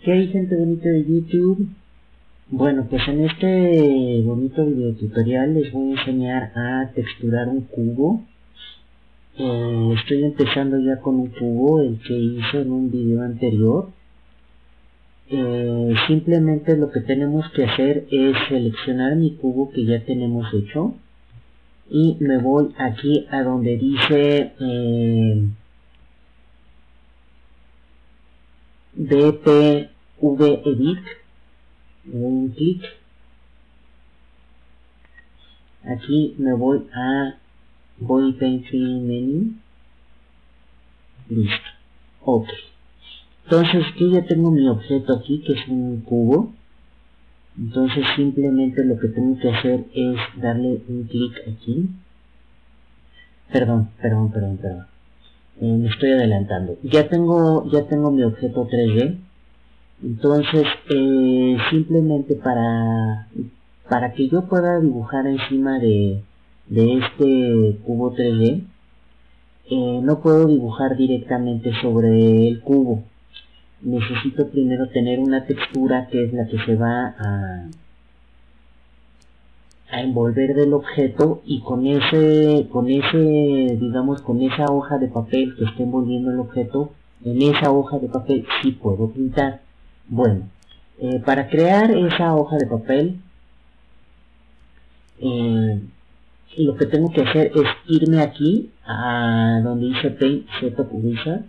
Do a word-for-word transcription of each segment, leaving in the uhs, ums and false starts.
¿Qué hay, gente bonita de YouTube? Bueno, pues en este bonito video tutorial les voy a enseñar a texturar un cubo. Eh, estoy empezando ya con un cubo, el que hice en un video anterior. Eh, simplemente lo que tenemos que hacer es seleccionar mi cubo que ya tenemos hecho. Y me voy aquí a donde dice eh, B P V Edit. Le doy un clic. Aquí me voy a Body Paint Menu. Listo. Ok. Entonces aquí ya tengo mi objeto aquí, que es un cubo. Entonces simplemente lo que tengo que hacer es darle un clic aquí. Perdón, perdón, perdón, perdón. Eh, me estoy adelantando. Ya tengo, ya tengo mi objeto tres D. Entonces, eh, simplemente para, para que yo pueda dibujar encima de, de este cubo tres D, eh, no puedo dibujar directamente sobre el cubo. Necesito primero tener una textura que es la que se va a, a envolver del objeto, y con ese, con ese, digamos, con esa hoja de papel que esté envolviendo el objeto, en esa hoja de papel sí puedo pintar. Bueno, eh, para crear esa hoja de papel, eh, lo que tengo que hacer es irme aquí a donde dice Paint Setup Wizard,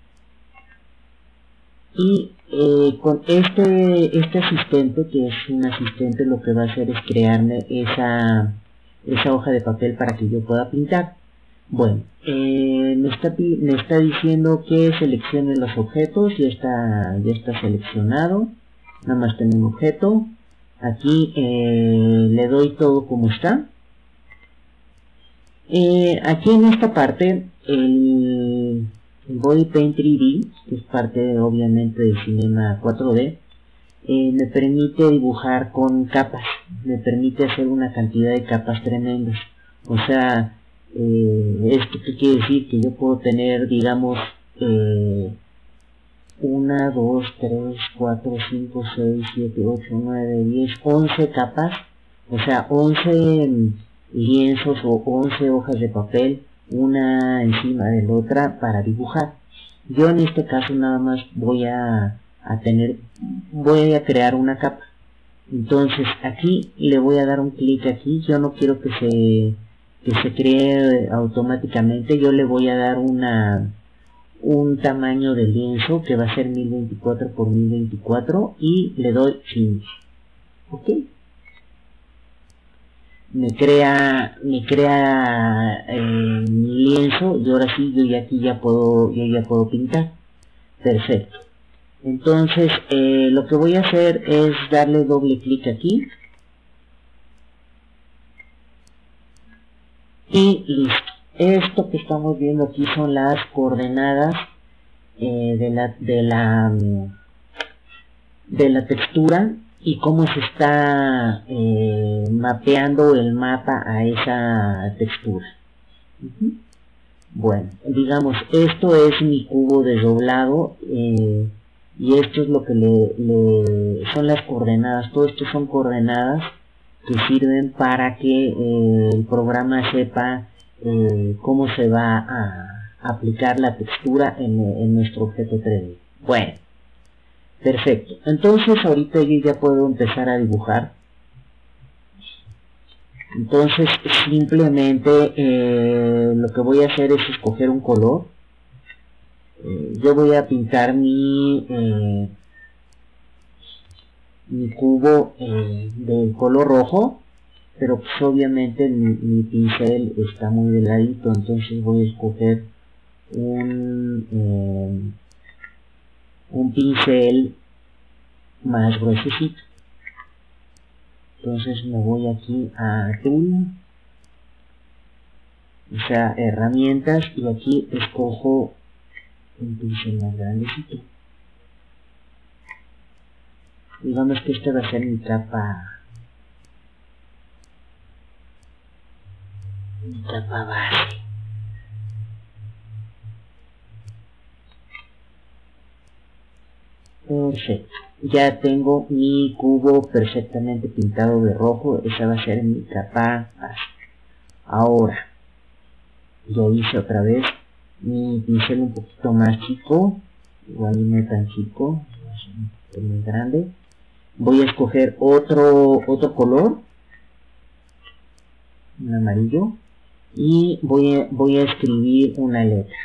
y eh, con este, este asistente, que es un asistente, lo que va a hacer es crearme esa, esa hoja de papel para que yo pueda pintar. Bueno, eh, me, está, me está diciendo que seleccione los objetos. Ya está, ya está seleccionado. Nada más tengo un objeto. Aquí eh, le doy todo como está. Eh, aquí en esta parte, el, el Body Paint tres D, que es parte obviamente de Cinema cuatro D, eh, me permite dibujar con capas. Me permite hacer una cantidad de capas tremendas. O sea, eh, ¿esto qué quiere decir? Que yo puedo tener, digamos, eh, una, dos, tres, cuatro, cinco, seis, siete, ocho, nueve, diez, once capas. O sea, once lienzos o once hojas de papel, una encima de la otra, para dibujar. Yo en este caso nada más voy a, a tener, voy a crear una capa. Entonces aquí le voy a dar un clic aquí. Yo no quiero que se, que se cree automáticamente. Yo le voy a dar una un tamaño de lienzo que va a ser mil veinticuatro por mil veinticuatro, y le doy Finish. Ok. Me crea, me crea eh, mi lienzo, y ahora sí yo ya aquí ya puedo, yo ya puedo pintar. Perfecto. Entonces eh, lo que voy a hacer es darle doble clic aquí. Y listo. Esto que estamos viendo aquí son las coordenadas eh, de la, de la, de la textura, y cómo se está eh, mapeando el mapa a esa textura. Uh-huh. Bueno, digamos, esto es mi cubo desdoblado, eh, y esto es lo que le, le son las coordenadas. Todo esto son coordenadas que sirven para que eh, el programa sepa eh, cómo se va a aplicar la textura en, en nuestro objeto tres D. Bueno, perfecto. Entonces ahorita yo ya puedo empezar a dibujar. Entonces simplemente eh, lo que voy a hacer es escoger un color. Eh, yo voy a pintar mi, eh, mi cubo eh, del color rojo, pero pues obviamente mi, mi pincel está muy delgadito, entonces voy a escoger un, eh, un pincel más gruesecito. Entonces me voy aquí a Tool, o sea, herramientas, y aquí escojo un pincel más grandecito. Digamos que esta va a ser mi capa, mi capa base. Perfecto. ya tengo mi cubo perfectamente pintado de rojo. Esa va a ser mi capa base. Ahora ya hice otra vez mi pincel un poquito más chico, igual no tan chico, un poquito más grande. Voy a escoger otro otro color, un amarillo, y voy a, voy a escribir una letra.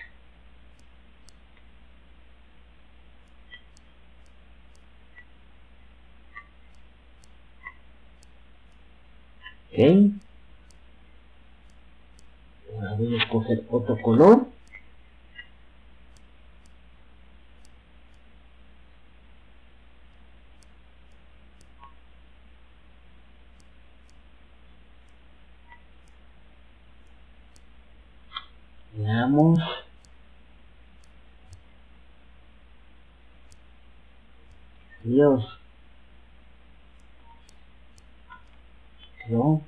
Ok. Ahora voy a escoger otro color. Veamos. Dios. No.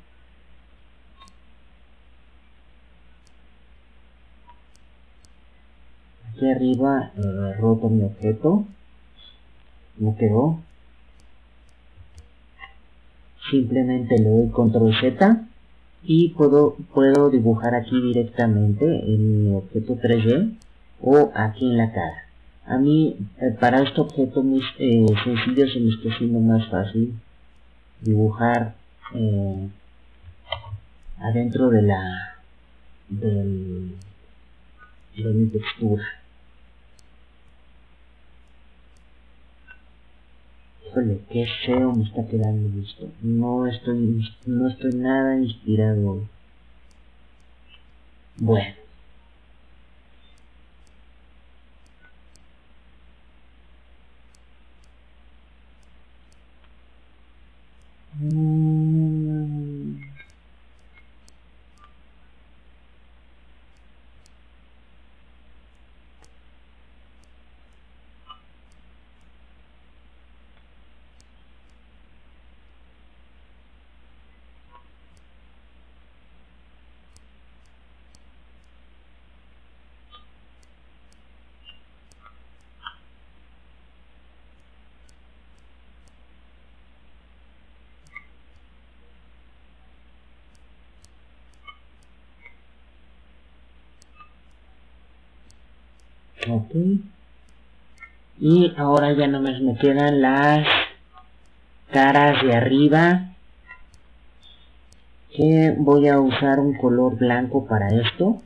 Aquí arriba eh, roto mi objeto. No quedó. Simplemente le doy control Z y puedo, puedo dibujar aquí directamente en mi objeto tres D o aquí en la cara. A mí, eh, para este objeto muy eh, sencillo, se me está haciendo más fácil dibujar eh, adentro de la del, de mi textura. Híjole, qué feo me está quedando esto. No estoy, no estoy nada inspirado. Bueno. Mm. Ok. Y ahora ya nomás me quedan las caras de arriba, que voy a usar un color blanco para esto.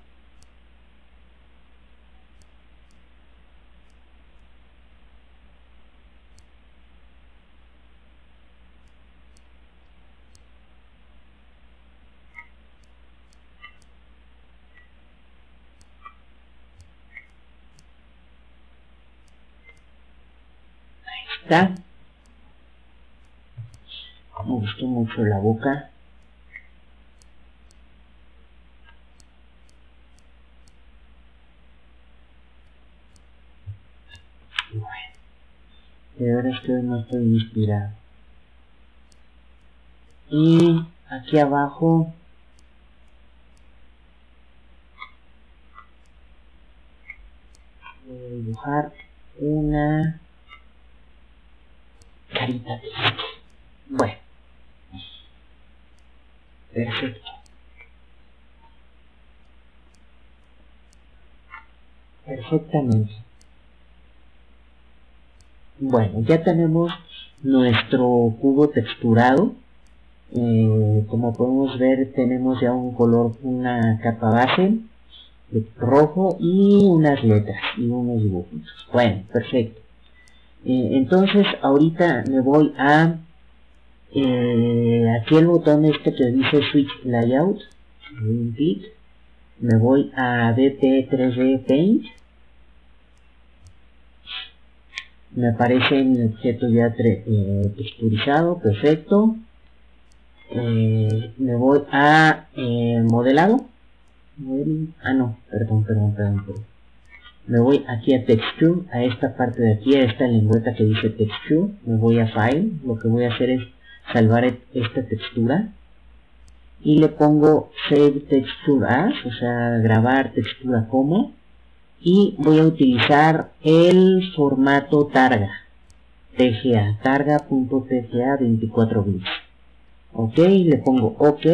Ahí está. Me gustó mucho la boca. Bueno, de verdad es que hoy no estoy inspirado. Y aquí abajo voy a dibujar una carita triste. Bueno, perfecto. Perfectamente. Bueno, ya tenemos nuestro cubo texturado. Eh, como podemos ver, tenemos ya un color, una capa base de rojo y unas letras y unos dibujos. Bueno, perfecto. Eh, entonces ahorita me voy a eh, aquí el botón este que dice Switch Layout, un clic, me voy a D P tres D Paint, me aparece mi objeto ya eh, texturizado, perfecto. Eh, me voy a eh, modelado, ah no, perdón, perdón, perdón, perdón. Me voy aquí a Texture, a esta parte de aquí, a esta lengüeta que dice Texture, me voy a File, lo que voy a hacer es salvar esta textura y le pongo Save Texture As, o sea, grabar textura como, y voy a utilizar el formato Targa. tga, targa.tga veinticuatro bits. Ok, le pongo ok.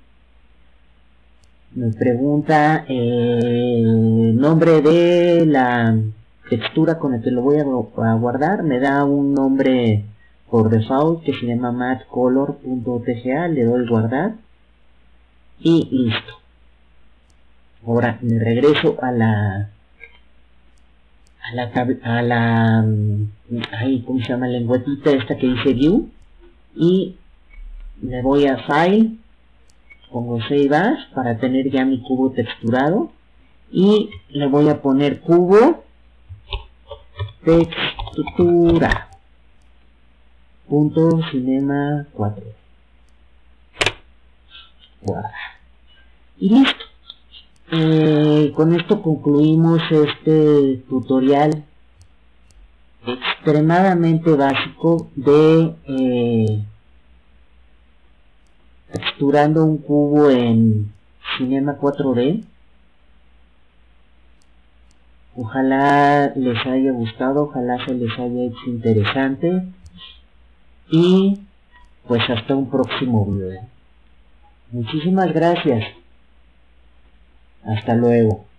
Me pregunta eh, el nombre de la textura con el que lo voy a, a guardar. Me da un nombre por default que se llama mattcolor.tga. Le doy guardar y listo. Ahora me regreso a la a la a la ay, ¿cómo se llama? Lengüetita esta que dice view, y le voy a file, pongo save as para tener ya mi cubo texturado, y le voy a poner cubo textura punto cinema cuatro. Guarda. Y listo. Eh, con esto concluimos este tutorial extremadamente básico de eh, texturando un cubo en Cinema cuatro D. Ojalá les haya gustado, ojalá se les haya hecho interesante, y pues hasta un próximo video. Muchísimas gracias. Hasta luego.